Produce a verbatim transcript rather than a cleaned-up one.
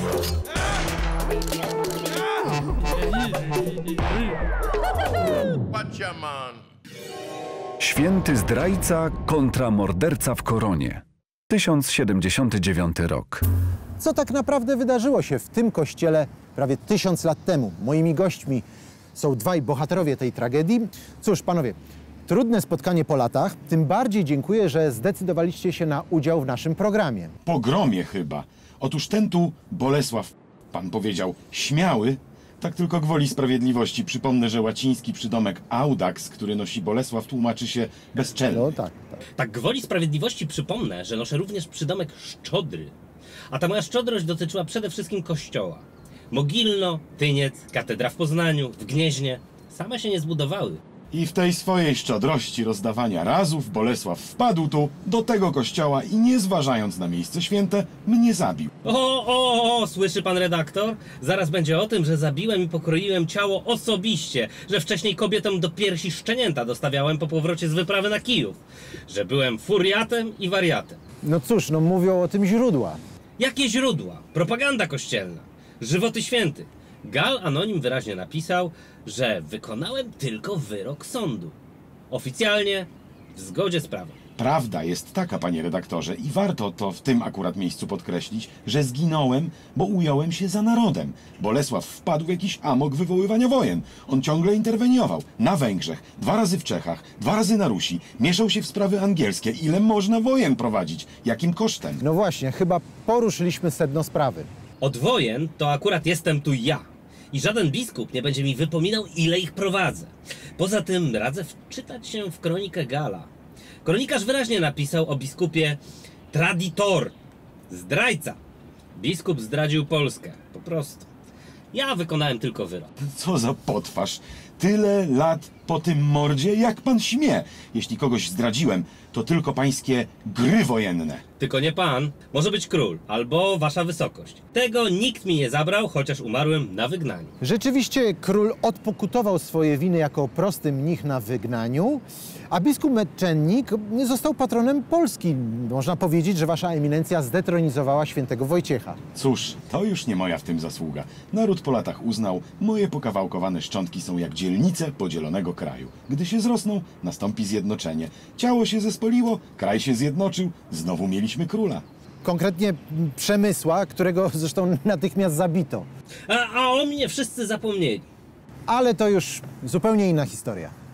Święty zdrajca kontra morderca w koronie. tysiąc siedemdziesiąty dziewiąty rok. Co tak naprawdę wydarzyło się w tym kościele prawie tysiąc lat temu? Moimi gośćmi są dwaj bohaterowie tej tragedii. Cóż, panowie, trudne spotkanie po latach. Tym bardziej dziękuję, że zdecydowaliście się na udział w naszym programie. Pogromie chyba. Otóż ten tu Bolesław, pan powiedział, śmiały, tak tylko gwoli sprawiedliwości. Przypomnę, że łaciński przydomek audax, który nosi Bolesław, tłumaczy się bezczelny. No tak, tak. Tak gwoli sprawiedliwości przypomnę, że noszę również przydomek szczodry. A ta moja szczodrość dotyczyła przede wszystkim kościoła. Mogilno, Tyniec, katedra w Poznaniu, w Gnieźnie same się nie zbudowały. I w tej swojej szczodrości rozdawania razów Bolesław wpadł tu do tego kościoła i nie zważając na miejsce święte, mnie zabił. O, o, o, słyszy pan redaktor? Zaraz będzie o tym, że zabiłem i pokroiłem ciało osobiście, że wcześniej kobietom do piersi szczenięta dostawiałem po powrocie z wyprawy na Kijów, że byłem furiatem i wariatem. No cóż, no mówią o tym źródła. Jakie źródła? Propaganda kościelna. Żywoty świętych. Gal Anonim wyraźnie napisał, że wykonałem tylko wyrok sądu. Oficjalnie, w zgodzie z prawem. Prawda jest taka, panie redaktorze, i warto to w tym akurat miejscu podkreślić, że zginąłem, bo ująłem się za narodem. Bolesław wpadł w jakiś amok wywoływania wojen. On ciągle interweniował. Na Węgrzech, dwa razy w Czechach, dwa razy na Rusi. Mieszał się w sprawy angielskie. Ile można wojen prowadzić? Jakim kosztem? No właśnie, chyba poruszyliśmy sedno sprawy. Od wojen to akurat jestem tu ja. I żaden biskup nie będzie mi wypominał, ile ich prowadzę. Poza tym radzę wczytać się w kronikę Gala. Kronikarz wyraźnie napisał o biskupie traditor, zdrajca. Biskup zdradził Polskę, po prostu. Ja wykonałem tylko wyrok. Co za potwarz. Tyle lat po tym mordzie, jak pan śmie. Jeśli kogoś zdradziłem, to tylko pańskie gry wojenne. Tylko nie pan, może być król, albo wasza wysokość. Tego nikt mi nie zabrał, chociaż umarłem na wygnaniu. Rzeczywiście król odpokutował swoje winy jako prosty mnich na wygnaniu, a biskup Metczennik został patronem Polski. Można powiedzieć, że wasza eminencja zdetronizowała świętego Wojciecha. Cóż, to już nie moja w tym zasługa. Naród po latach uznał, moje pokawałkowane szczątki są jak dzielnice podzielonego kraju. Gdy się zrosną, nastąpi zjednoczenie. Ciało się zespoliło, kraj się zjednoczył, znowu mieliśmy króla. Konkretnie Przemysła, którego zresztą natychmiast zabito. A, a o mnie wszyscy zapomnieli. Ale to już zupełnie inna historia.